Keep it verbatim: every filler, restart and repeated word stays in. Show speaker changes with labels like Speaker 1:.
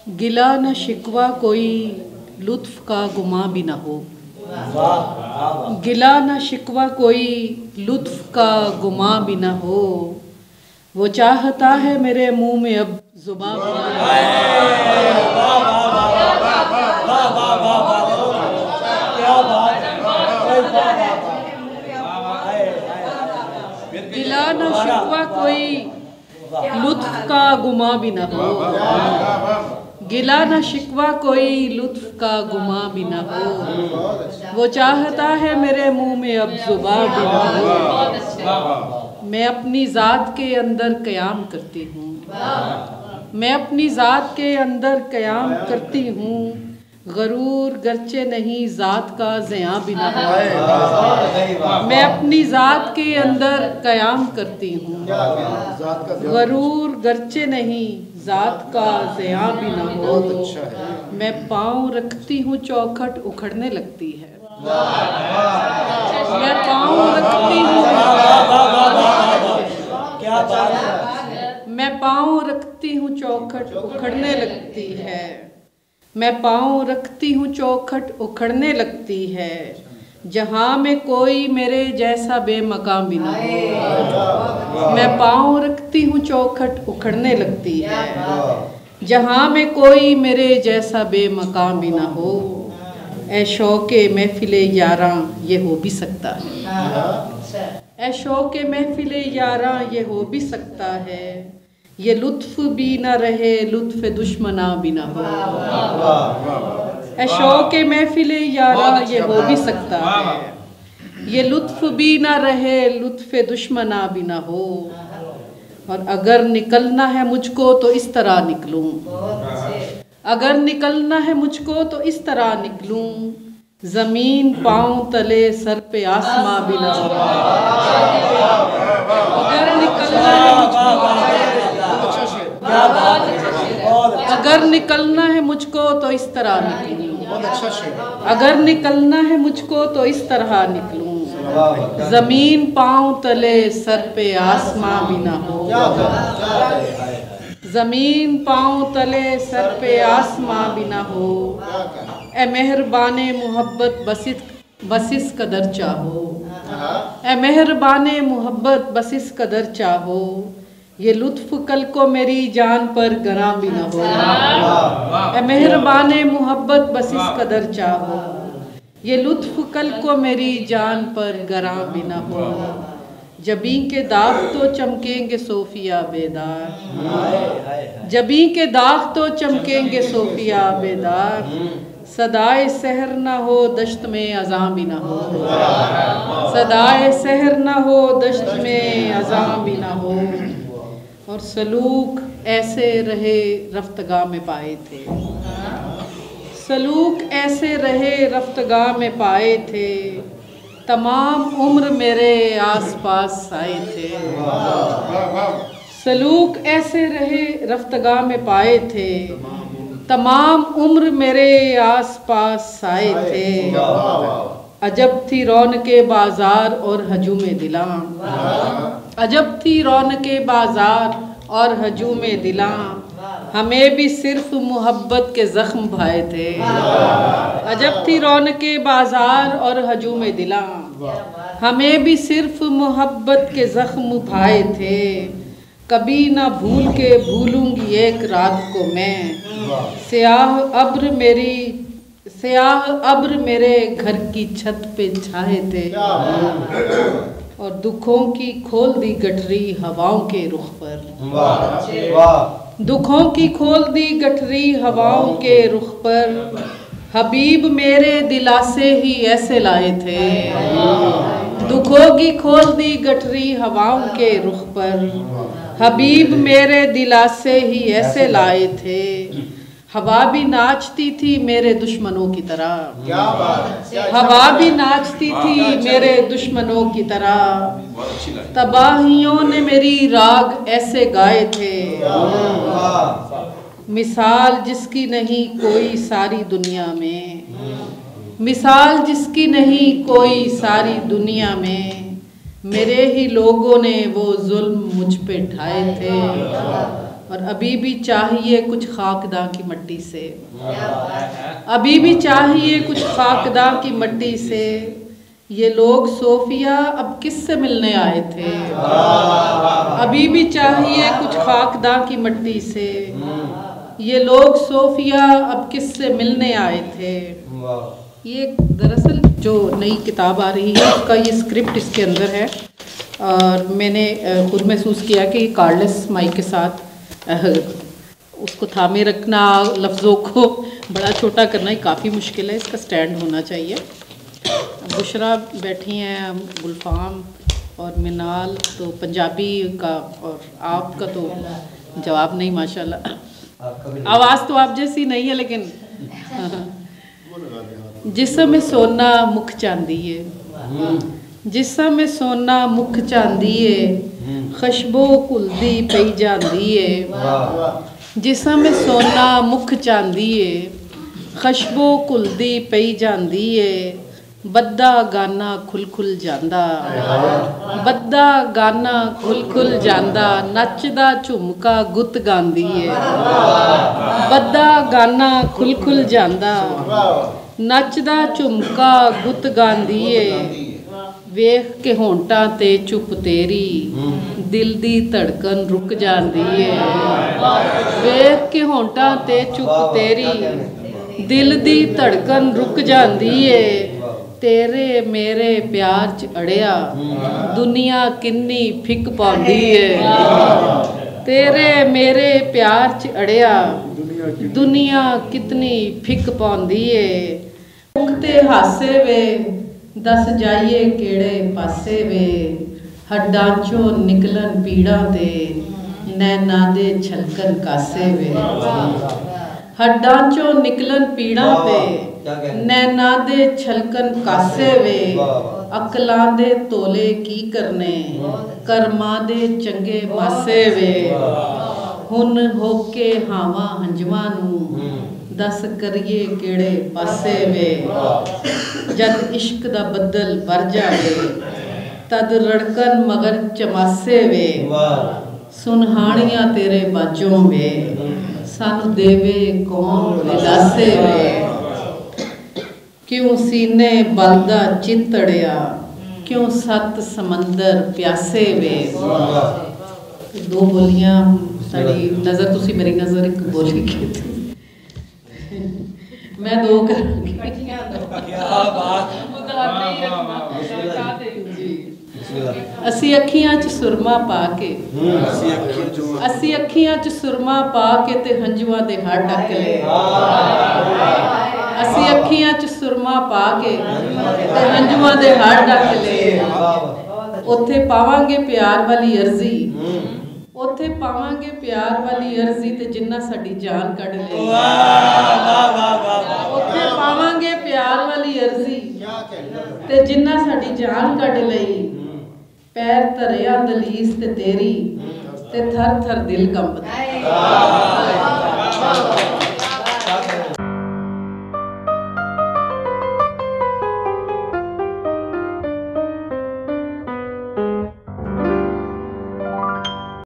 Speaker 1: गिला न शिकवा कोई लुत्फ का गुमा भी न हो। गिला न शिकवा कोई लुत्फ का गुमा भी न हो। वो चाहता है मेरे मुंह में अब जुबान भी न हो। गिला न शिकवा कोई लुत्फ का गुमा भी न हो। गिला न शिकवा कोई लुत्फ का गुमा भी न हो। वो चाहता है मेरे मुंह में अब जुबान भी न हो। मैं अपनी ज़ात के अंदर क़याम करती हूँ। मैं अपनी ज़ात के अंदर क़याम करती हूँ। गरूर गरचे नहीं ज़ात का ज़िया भी न हो। मैं अपनी ज़ात के अंदर क़याम करती हूँ। गरूर गरचे नहीं ज़ात का ज़िया भी न हो। मैं पाँव रखती हूँ चौखट उखड़ने लगती है। मैं पाँव रखती हूँ मैं पाँव रखती हूँ चौखट उखड़ने लगती है। मैं पाँव रखती हूँ चौखट उखड़ने लगती है। जहाँ में कोई मेरे जैसा बेमकाम भी न हो। मैं पाँव रखती हूँ चौखट उखड़ने लगती है। जहाँ में कोई मेरे जैसा बेमकाम भी न हो। ऐ शौक़े महफ़िले यारां ये हो भी सकता है। ऐ शौक़े महफ़िले यारां ये हो भी सकता है। ये लुत्फ़ भी न रहे लुत्फ़ दुश्मना भी न हो। ऐ शौक़े महफ़िले यारां ये हो भी सकता है। ये लुत्फ़ भी न रहे लुत्फ़ दुश्मना भी न हो। और अगर निकलना है मुझको तो इस तरह निकलूं। अगर निकलना है मुझको तो इस तरह निकलूं। ज़मीन पाँव तले सर पे आसमां भी न हो। अगर निकलना है मुझको अगर निकलना है मुझको तो इस तरह निकलूं। अगर निकलना है मुझको तो इस तरह निकलूं। ज़मीन पाँव तले सर पे आसमां भी न हो। ज़मीन पाँव तले सर पे आसमां भी न हो। ए मेहरबाने मोहब्बत बसित बसिस कदर चाहो। ए मेहरबाने मोहब्बत बसिस कदर चाहो। ये लुत्फ़ कल को मेरी जान पर गरा भी न हो। ए मेहरबाने मोहब्बत बसिस कदर चाहो। ये लुत्फ़ कल को मेरी जान पर गरा भी न हो। जबी के दाग तो चमकेंगे सोफिया बेदार। जबी के दाग तो चमकेंगे सोफिया बेदार। सदाए सहर न हो दश्त में अज़ां भी न हो। सदाए सहर न हो दश्त में अज़ां भी न हो। और सलूक ऐसे रहे रफ्तगा में पाए थे। सलूक ऐसे रहे रफ्तगा में पाए थे। तमाम उम्र मेरे आस पास आए थे। सलूक ऐसे रहे रफ्तगा में पाए थे। तमाम उम्र मेरे आस पास आए थे। अजब थी रौनके बाज़ार और हजूमे दिलां। अजब थी रौनके बाज़ार और हजूमे दिलां। हमें भी सिर्फ मोहब्बत के ज़ख्म भाए थे। अजब थी रौनके बाज़ार और हजूमे दिलां। हमें भी सिर्फ मोहब्बत के ज़ख्म भाए थे। कभी ना भूल के भूलूंगी एक रात को मैं। स्याह अब्र मेरी स्याह अब्र मेरे घर की छत पे छाए थे। और दुखों की खोल दी गठरी हवाओं के रुख पर। दुखों की खोल दी गठरी हवाओं के रुख पर। हबीब मेरे दिलासे ही ऐसे लाए थे। दुखों की खोल दी गठरी हवाओं के रुख पर। हबीब मेरे दिलासे ही ऐसे लाए थे। हवा भी नाचती थी मेरे दुश्मनों की तरह। हवा भी नाचती थी मेरे दुश्मनों की तरह। तबाहियों ने मेरी राग ऐसे गाए थे। मिसाल जिसकी नहीं कोई सारी दुनिया में। मिसाल जिसकी नहीं कोई सारी दुनिया में। मेरे ही लोगों ने वो जुल्म मुझ पे ढाए थे। और अभी भी चाहिए कुछ खाकदा की मट्टी से, अभी भी चाहिए कुछ खाकदा की मट्टी से, ये लोग सोफिया अब किससे मिलने आए थे। अभी भी चाहिए कुछ खाकदा की मट्टी से, ये लोग सोफिया अब किससे मिलने आए थे। ये दरअसल जो नई किताब आ रही है उसका ये स्क्रिप्ट इसके अंदर है, और मैंने खुद महसूस किया कि कार्डलेस माइक के साथ उसको थामे रखना, लफ्ज़ों को बड़ा छोटा करना ही काफ़ी मुश्किल है, इसका स्टैंड होना चाहिए। बुशरा बैठी हैं, गुलफाम और मिनाल तो पंजाबी का, और आपका तो जवाब नहीं माशाल्लाह, आवाज़ तो आप जैसी नहीं है लेकिन जिस्म में सोना मुख चांदी है, जिस्म में सोना मुख चांदी है, खुशबू घुलदी पई जांदी है। जिस्म में सोना मुख चांदी है, खुशबू घुलदी पई जांदी है, बद्दा गाना खुल खुल जांदा, बद्दा गाना खुल खुल जांदा, नचदा झुमका गुत गांदी है। बद्दा गाना खुल खुल जांदा, नचदा झुमका गुत गांदी है, वेख के होंटां ते चुप तेरी, दिल दी धड़कन रुक जांदी है। वेख के होंटां ते चुप तेरी, दिल दी धड़कन रुक जांदी है, तेरे मेरे प्यार च अड़िया, दुनिया किन्नी फिक पाउंदी है। तेरे मेरे प्यार च अड़िया, दुनिया कितनी फिक पाउंदी है। मुख ते हासे वे, दस जाइए केड़े पासे वे, हड्डां चों निकलन पीड़ां ते, नैना दे छलकन कासे वे। हड्डां चों निकलन पीड़ां ते, नैना दे छलकन कासे वे, अकलां दे तोले की करने, कर्मां दे चंगे मासे वे। हुन होके हावां हंजवां नूं, दस करिए केड़े पासे वे, जद इश्क दा बदल वर जावे, तद रड़कन मगर चमासे वे। सुनहानियां तेरे बाजों वे, सानू देवे कौन दिलासे वे। क्यों सीने बलदा चितड़िया, क्यों सत समंदर प्यासे वे। दो बोलियां साड़ी नज़र, तुसी मेरी नज़र एक बोली की मैं दो करूँगी। असी अखियां च सुरमा पा के, असी अखियां च सुरमा पा के ते हंजुआं दे हड़ ढक ले। असी अखियां च सुरमा पा के ते हंजुआं दे हड़ ढक ले। उत्थे पावांगे प्यार वाली अर्जी, उत्थे पावांगे प्यार वाली अर्जी ते जिन्ना साडी जान कढ ले। उत्थे पावांगे प्यार वाली अर्जी ते जिन्ना साडी जान कढ लई। पैर धरिया दलीस ते तेरी, ते थर थर दिल कंबदा।